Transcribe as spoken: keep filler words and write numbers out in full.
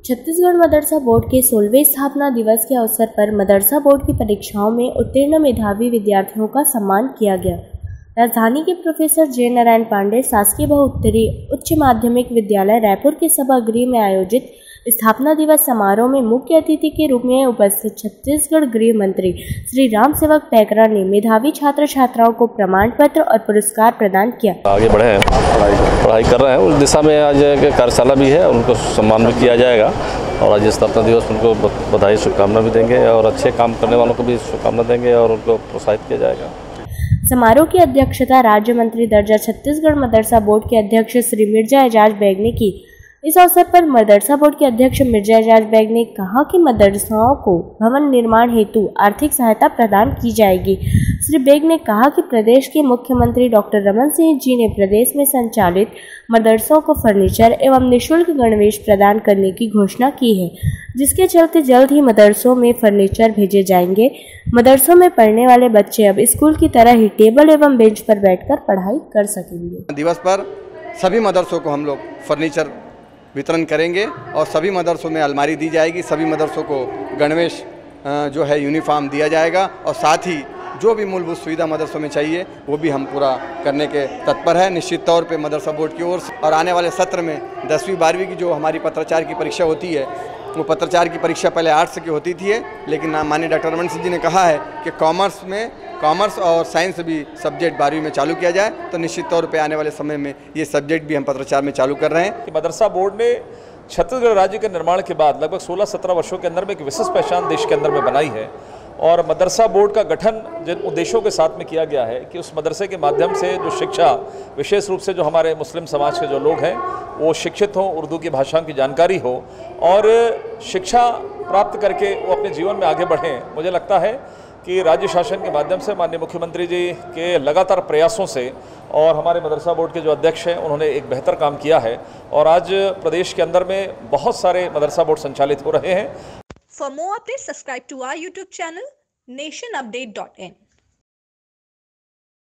छत्तीसगढ़ मदरसा board के सोलहवें स्थापना दिवस के अवसर पर मदरसा बोर्ड की परीक्षाओं में उत्तीर्ण मेधावी विद्यार्थियों का सम्मान किया गया। राजधानी के प्रोफेसर जे नारायण पांडे शासकीय बहुउत्तरी उच्च माध्यमिक विद्यालय रायपुर के सभागृह में आयोजित स्थापना दिवस समारोह में मुख्य अतिथि के रूप में उपस्थित छत्तीसगढ़ गृह मंत्री श्री राम सेवक पैकरा ने मेधावी छात्र छात्राओं को प्रमाण पत्र और पुरस्कार प्रदान किया। आगे बढ़े हैं, पढ़ाई पढ़ाई कर रहे हैं, उस दिशा में आज कार्यशाला भी है, उनको सम्मान भी किया जाएगा और आज स्थापना दिवस उनको बधाई शुभकामना भी देंगे और अच्छे काम करने वालों को भी शुभकामना देंगे और उनको प्रोत्साहित किया जाएगा। समारोह की अध्यक्षता राज्य मंत्री दर्जा छत्तीसगढ़ मदरसा बोर्ड के अध्यक्ष श्री मिर्जा एजाज बेग ने की। इस अवसर पर मदरसा बोर्ड के अध्यक्ष मिर्जा एजाज बेग ने कहा कि मदरसाओं को भवन निर्माण हेतु आर्थिक सहायता प्रदान की जाएगी। श्री बेग ने कहा कि प्रदेश के मुख्यमंत्री डॉक्टर रमन सिंह जी ने प्रदेश में संचालित मदरसों को फर्नीचर एवं निःशुल्क गणवेश प्रदान करने की घोषणा की है, जिसके चलते जल्द ही मदरसों में फर्नीचर भेजे जाएंगे। मदरसों में पढ़ने वाले बच्चे अब स्कूल की तरह ही टेबल एवं बेंच पर बैठकर पढ़ाई कर सकेंगे। दिवस पर सभी मदरसों को हम लोग फर्नीचर वितरण करेंगे और सभी मदरसों में अलमारी दी जाएगी, सभी मदरसों को गणवेश जो है यूनिफॉर्म दिया जाएगा और साथ ही जो भी मूलभूत सुविधा मदरसों में चाहिए वो भी हम पूरा करने के तत्पर है निश्चित तौर पे मदरसा बोर्ड की ओर से। और आने वाले सत्र में दसवीं बारहवीं की जो हमारी पत्राचार की परीक्षा होती है, वो पत्राचार की परीक्षा पहले आर्ट्स की होती थी, लेकिन माननीय डॉक्टर रमन सिंह जी ने कहा है कि कॉमर्स में कॉमर्स और साइंस भी सब्जेक्ट बारहवीं में चालू किया जाए, तो निश्चित तौर पे आने वाले समय में ये सब्जेक्ट भी हम पत्राचार में चालू कर रहे हैं। मदरसा बोर्ड ने छत्तीसगढ़ राज्य के निर्माण के बाद लगभग सोलह सत्रह वर्षों के अंदर में एक विशिष्ट पहचान देश के अंदर में बनाई है और मदरसा बोर्ड का गठन जिन उद्देश्यों के साथ में किया गया है कि उस मदरसे के माध्यम से जो शिक्षा, विशेष रूप से जो हमारे मुस्लिम समाज के जो लोग हैं वो शिक्षित हों, उर्दू की भाषा की जानकारी हो और शिक्षा प्राप्त करके वो अपने जीवन में आगे बढ़ें। मुझे लगता है कि राज्य शासन के माध्यम से माननीय मुख्यमंत्री जी के लगातार प्रयासों से और हमारे मदरसा बोर्ड के जो अध्यक्ष हैं उन्होंने एक बेहतर काम किया है और आज प्रदेश के अंदर में बहुत सारे मदरसा बोर्ड संचालित हो रहे हैं। For more updates, subscribe to our YouTube channel nation update dot in.